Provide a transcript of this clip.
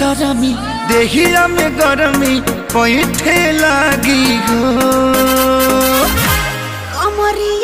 बेसरमी देहिया में गरमी पैठे लागी हो। अमरी